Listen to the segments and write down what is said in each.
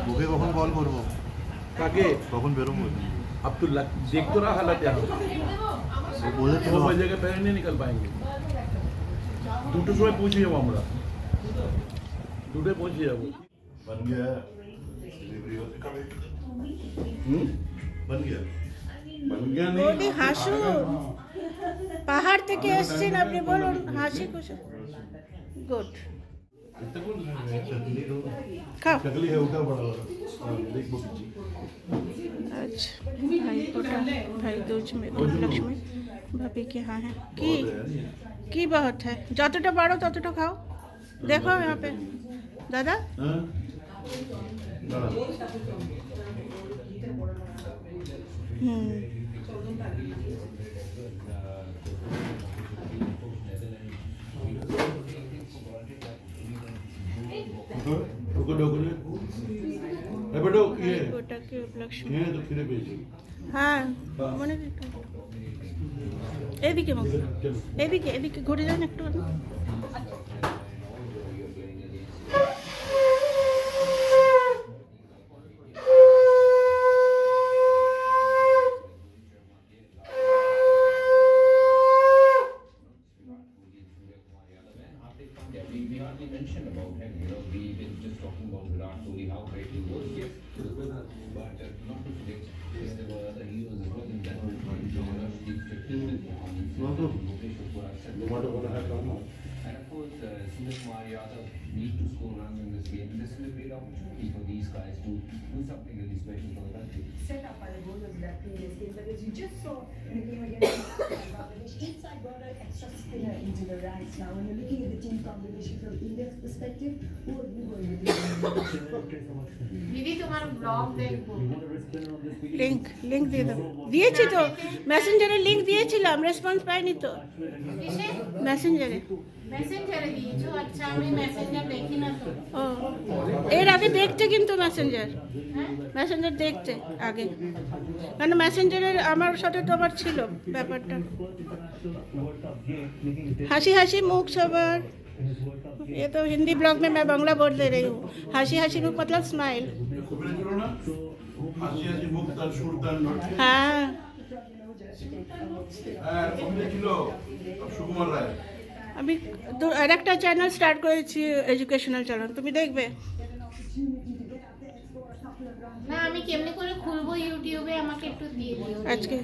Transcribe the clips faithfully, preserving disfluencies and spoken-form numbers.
ওকে কখন কল করবো? কাকে কখন বেরোবো? अब तो देख तो रहा हालत यहाँ बोले तो बजे के पहले नहीं निकल पाएंगे। দুটো সময় পৌঁছে যাবো আমরা, দুটোয় পৌঁছে যাবো। बन गया डिलीवरी होते कब? हम्म बन गया बन गया नहीं बोली हासू पहाड़ থেকে এসেছেন আপনি বলুন হাসি খুশি गुड खाओ चकली है उठा बड़ा देख बुकी अच्छा भाई कोटा भाई दोज में लक्ष्मी भाभी के यहाँ है की की बहुत है যতটা পারো ততটা খাও देखो यहाँ पे दादा हम्म हाँ মনে এদিকে এদিকে এদিকে ঘুরে যান একটু set up by the bowlers that previous game, but as you just saw in the game against Bangladesh, each side brought an extra spinner into the ranks. Now, when you're looking at the team combination from India's perspective, who are you going to be? दीदी तुम्हारा blog देखो link link দিয়ে দাও দিয়েছি তো মেসেঞ্জারে link দিয়েছিলাম response পাইনি তো किसे মেসেঞ্জারে মেসেঞ্জারে দিয়েছো अच्छा আমি মেসেঞ্জার দেখি না তো ও এর আগে দেখতে কিন্তু মেসেঞ্জার মেসেঞ্জার দেখতে আগে কারণ মেসেঞ্জারে আমার সাথে তো আবার ছিল ব্যাপারটা হাসি হাসি মুখ সবার ये तो हिंदी ब्लॉग में मैं बांग्ला बोल दे रही हूँ हंसी हंसी मुख मतलब स्माइल हाँ আমি আরেকটা চ্যানেল স্টার্ট করেছি এডুকেশনাল চ্যানেল তুমি দেখবে না আমি কেমনে করে খুলবো ইউটিউবে আমাকে একটু দিয়ে দিও আজকে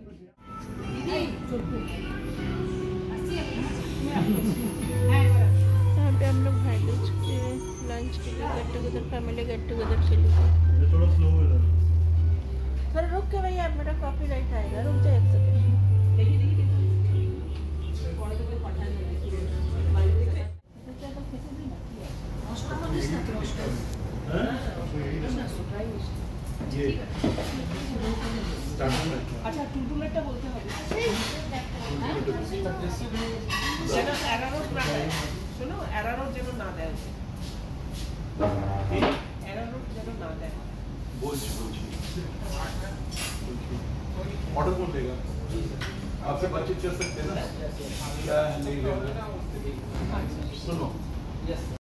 यहाँ पे हम लोग भाई दूज के लंच के लिए get together family get together के लिए थोड़ा स्लो हो रहा है सर रुक के भैया मेरा कॉपी राइट आएगा रुक जाए एक सेकंड देखिए देखिए अच्छा टूटूमेटটা বলতে হবে যেন অ্যারারোট না দেয় শোনো অ্যারারোট যেন না দেয় অ্যারারোট যেন না দেয় বলছি বলছি ऑर्डर कौन देगा आपसे बातचीत कर सकते हैं ना क्या नहीं सुनो